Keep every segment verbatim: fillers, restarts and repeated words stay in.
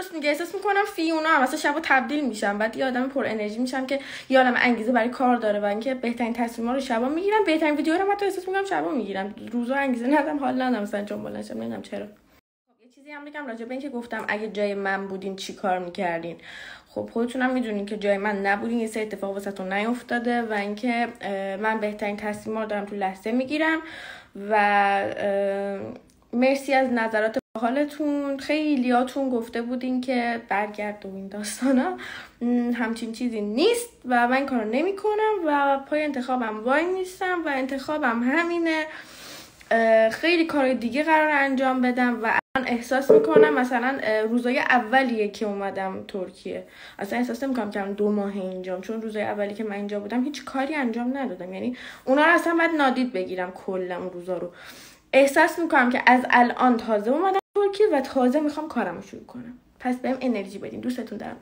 درست میگه. احساس میکنم فی اونا هم مثلا شبا تبدیل میشم، بعد یه آدم پر انرژی میشم که یه عالم انگیزه برای کار داره و اینکه بهترین تصمیما رو شبا میگیرم، بهترین ویدیو رو حتی احساس میکنم شبا میگیرم، روزا انگیزه ندارم، حال ندارم مثلا جنبال نشم، نمیدونم چرا. یه چیزی هم بگم راجع به اینکه گفتم اگه جای من بودین چی کار میکردین. خب خودتونم میدونین که جای من نبودین، یه سری اتفاق واسهتون نیافتاده و اینکه من بهترین تصمیما رو دارم تو لحظه میگیرم و مرسی از نظرات باحالتون. خیلیاتون گفته بودین که برگرد و این داستانا، همچین چیزی نیست و من کارو نمی کنم و پای انتخابم وای نیستم و انتخابم همینه. خیلی کارهای دیگه قرار انجام بدم و الان احساس میکنم مثلا روزای اولیه که اومدم ترکیه اصلا احساس نمیکنم که من دو ماه اینجام، چون روزای اولی که من اینجا بودم هیچ کاری انجام ندادم، یعنی اونا رو اصلا باید نادید بگیرم کلا اون روزا رو. احساس میکنم که از الان تازه اومدم ترکیه و تازه میخوام کارمو شروع کنم. پس بهم انرژی بدین، دوستتون دارم.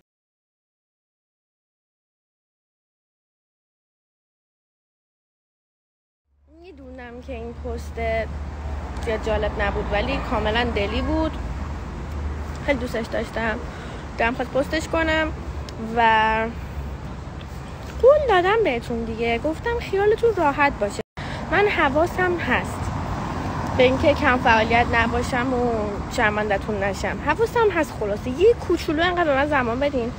میدونم که این پست زیاد جالب نبود ولی کاملا دلی بود، خیلی دوستش داشتم، دارم خواست پستش کنم و قول دادم بهتون دیگه، گفتم خیالتون راحت باشه. من حواسم هست به اینکه کم فعالیت نباشم و شرمندتون نشم، حواسم هست. خلاصه یه کوچولو انقدر به من زمان بدین.